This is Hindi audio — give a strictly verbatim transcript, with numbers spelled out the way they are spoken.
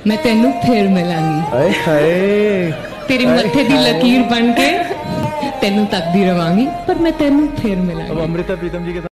मैं तेनू फिर मिलांगी। हाय हाय तेरी मत्थे दी लकीर बन के तेनू तकदी रवांगी, पर मैं तेनू फिर मिलांगी। अब अमृता प्रीतम जी के